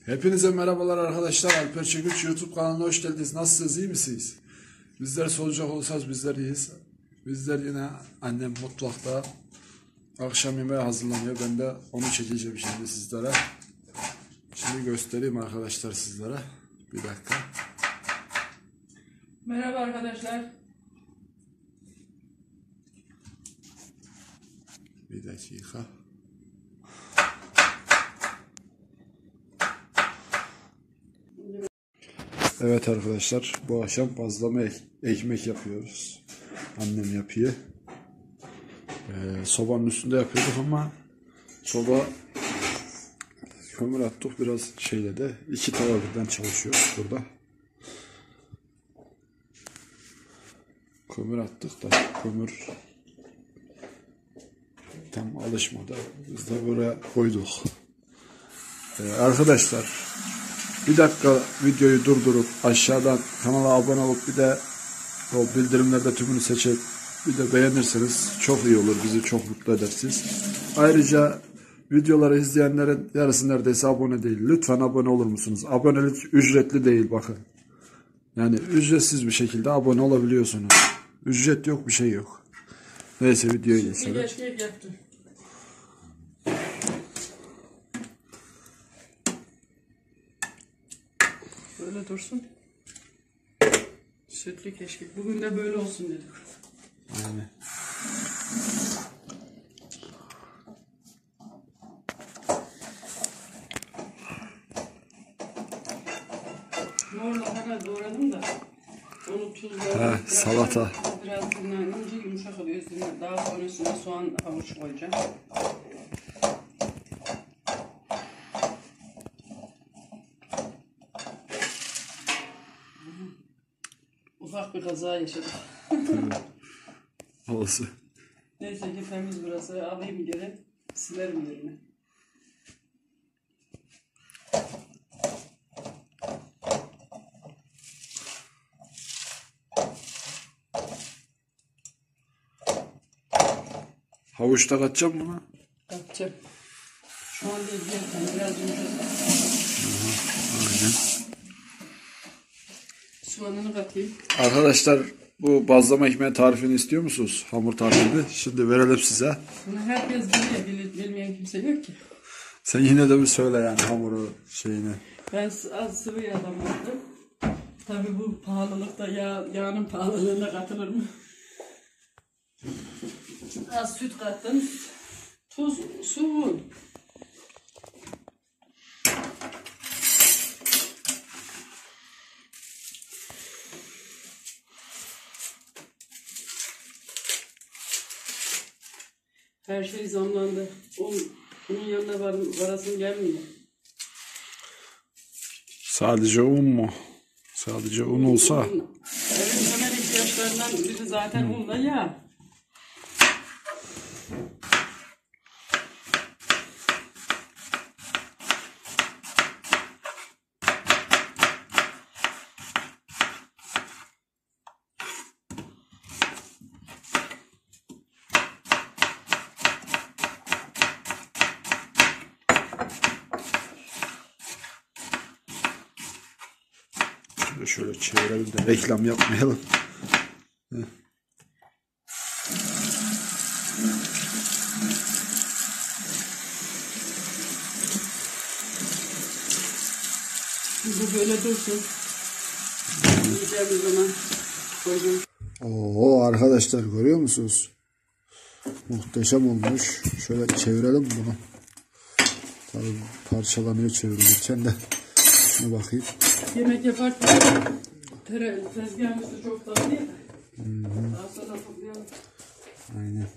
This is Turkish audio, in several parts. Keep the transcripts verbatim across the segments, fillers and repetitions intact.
Hepinize merhabalar arkadaşlar. Alper Çekiç YouTube kanalına hoş geldiniz. Nasılsınız? İyi misiniz? Bizler soracak olursanız bizler iyiyiz. Bizler yine annem mutfakta akşam yemeği hazırlanıyor. Ben de onu çekeceğim şimdi sizlere. Şimdi göstereyim arkadaşlar sizlere. Bir dakika. Merhaba arkadaşlar. Bir dakika. Evet arkadaşlar, bu akşam bazlama ek ekmek yapıyoruz. Annem yapıyor. Ee, sobanın üstünde yapıyorduk ama soba kömür attık biraz şeyle de iki tava birden çalışıyor burada. Kömür attık da kömür tam alışmadı. Biz de buraya koyduk. Ee, arkadaşlar bir dakika videoyu durdurup aşağıdan kanala abone olup bir de o bildirimlerde tümünü seçip bir de beğenirseniz çok iyi olur. Bizi çok mutlu edersiniz. Ayrıca videoları izleyenlerin yarısı neredeyse abone değil. Lütfen abone olur musunuz? Abonelik ücretli değil bakın. Yani ücretsiz bir şekilde abone olabiliyorsunuz. Ücret yok, bir şey yok. Neyse videoyu geçelim. Böyle dursun. Sütlü keşkek. Bugün de böyle olsun dedik. Aynen. Mor lahana doğradım da onu tuzla. Ha, salata. Biraz dinlenince yumuşak oluyor. Daha sonrasında soğan havuç koyacağım. Ufak bir kaza yaşadık. Olsun. Neyse ki temiz burası. Alayım geri. Silerim yerine. Havuçta katacağım mı lan? Katacağım. Şu an değil. Biraz yumuşak. Aynen. Soğanını katayım. Arkadaşlar bu bazlama ekmeği tarifini istiyor musunuz? Hamur tarifini. Şimdi verelim size. Bunu herkes biliyor. Bilmeyen kimse yok ki. Sen yine de bir söyle yani hamuru şeyini. Ben az sıvı yağdan yaptım. Tabii bu pahalılıkta yağ, yağının pahalılığına katılır mı? Az süt kattım. Tuz, su, un. Her şey zamlandı. Un, unun yanına var, varasın gelmiyor. Sadece un mu? Sadece un olsa. Un, evet, temel ihtiyaçlarından biri zaten hmm. unla yağ. Şöyle çevirelim de reklam yapmayalım. Heh. Bu böyle dursun. Yiyeceğimiz zaman koyacağım. Oo arkadaşlar görüyor musunuz? Muhteşem olmuş. Şöyle çevirelim bunu. Tabii parçalanıyor çevirirken de. Şuna bakayım. Yemek yaparken tezgahımızda çok daha değil mi? Daha sonra toplayalım. Aynen.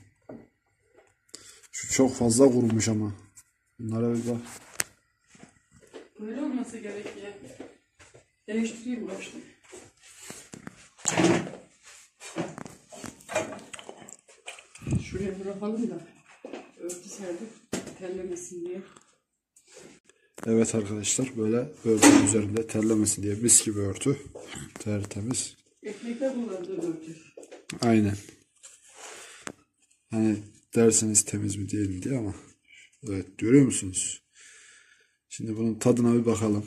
Şu çok fazla kurumuş ama. Bunlara bir bak. Böyle olması gerekiyor. Değiştireyim başını. Şuraya bırakalım da örtü serdik terlemesin diye. Evet arkadaşlar böyle örtünün üzerinde terlemesin diye mis gibi örtü. Tertemiz. Ekmekte kullandığım örtü. Aynen. Hani derseniz temiz mi değil mi diye ama evet görüyor musunuz? Şimdi bunun tadına bir bakalım.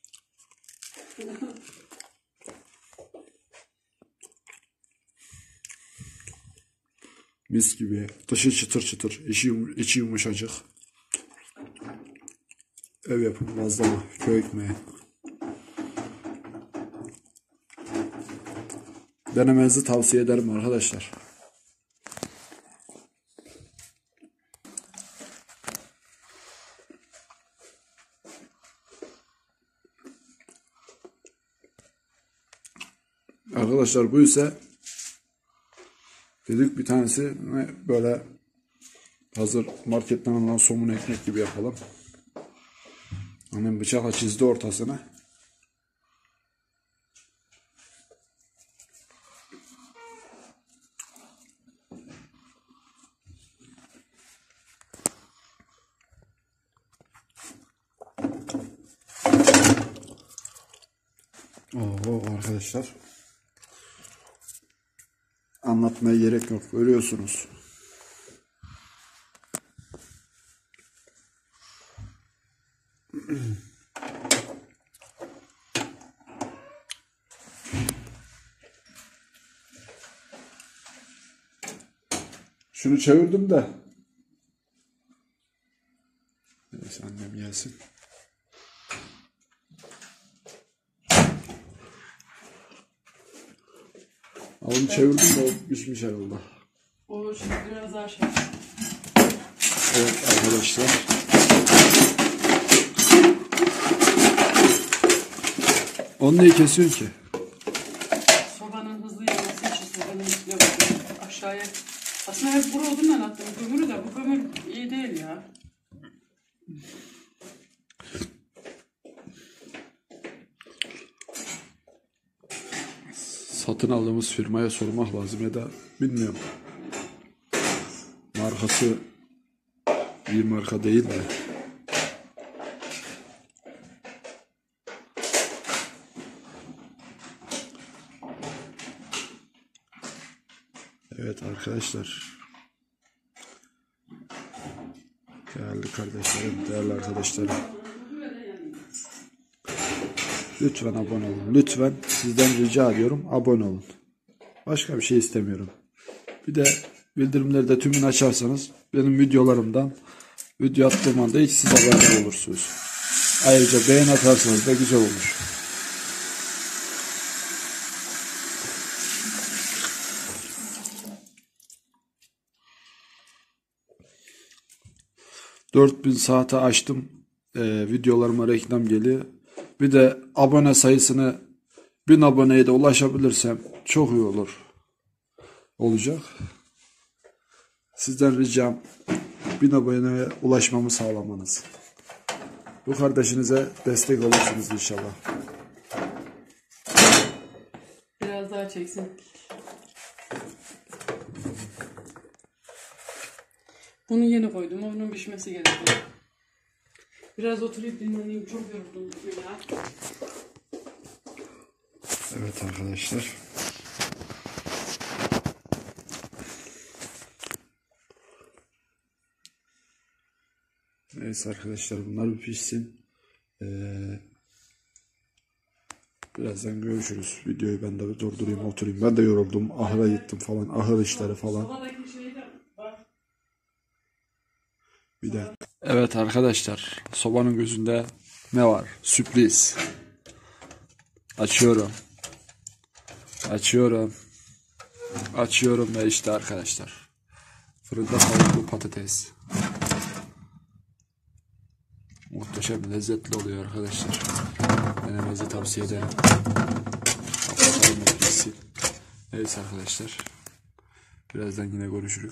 Mis gibi. Dışı çıtır çıtır. İçi, yum içi yumuşacık. Ev yapımı bazlama. Köy ekmeği. Denemenizi tavsiye ederim arkadaşlar. Arkadaşlar bu ise dedik bir tanesi böyle hazır marketten alınan somun ekmek gibi yapalım. Annem bıçakla çizdi ortasını. Oo arkadaşlar. Anlatmaya gerek yok. Görüyorsunuz. Şunu çevirdim de. Neyse annem gelsin. Onu çevirdim de o pişmiş herhalde. O şimdi biraz daha şey. Evet arkadaşlar. Onu niye kesiyorsun ki? Sobanın hızlı yanması için sobanın üstüne bakıyorum. Aşağıya. Aslında hep bu odundan attım kömürü de bu kömür iyi değil ya. Satın aldığımız firmaya sormak lazım ya da bilmiyorum. Markası bir marka değil de. Evet arkadaşlar. Değerli kardeşlerim, değerli arkadaşlarım. Lütfen abone olun. Lütfen sizden rica ediyorum abone olun. Başka bir şey istemiyorum. Bir de bildirimleri de tümünü açarsanız benim videolarımdan video attığım anda hiç siz haberdar olursunuz. Ayrıca beğen atarsanız da güzel olur. dört bin saate açtım. Ee, videolarıma reklam geliyor. Bir de abone sayısını bin aboneye de ulaşabilirsem çok iyi olur. Olacak. Sizden ricam bin aboneye ulaşmamı sağlamanız. Bu kardeşinize destek olursunuz inşallah. Biraz daha çeksin. Bunu yeni koydum. Onun pişmesi gerekiyor. Biraz oturup dinleneyim. Çok yoruldum ya. Evet arkadaşlar. Neyse arkadaşlar bunlar bir pişsin. Ee, birazdan görüşürüz. Videoyu ben de bir durdurayım oturayım. Ben de yoruldum. Ahıra gittim falan. Ahır işleri falan. Bir de. Evet arkadaşlar. Sobanın gözünde ne var? Sürpriz. Açıyorum. Açıyorum. Açıyorum ve işte arkadaşlar. Fırında tavuklu patates. Muhteşem lezzetli oluyor arkadaşlar. Denemenizi tavsiye ederim. Bakalım etkisi. Neyse arkadaşlar. Birazdan yine görüşürüz.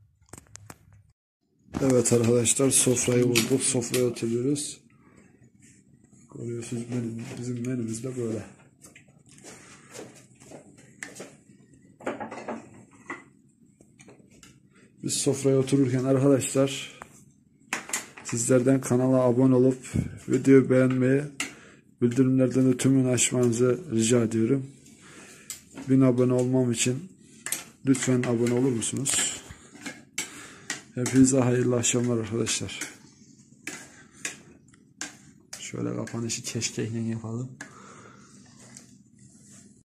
Evet arkadaşlar sofrayı vurduk. Sofraya oturuyoruz. Görüyorsunuz benim, bizim menümüz de böyle. Biz sofraya otururken arkadaşlar sizlerden kanala abone olup videoyu beğenmeyi, bildirimlerden de tümünü açmanızı rica ediyorum. bin abone olmam için lütfen abone olur musunuz? Hepinize hayırlı akşamlar arkadaşlar. Şöyle kapanışı keşkeyle yapalım.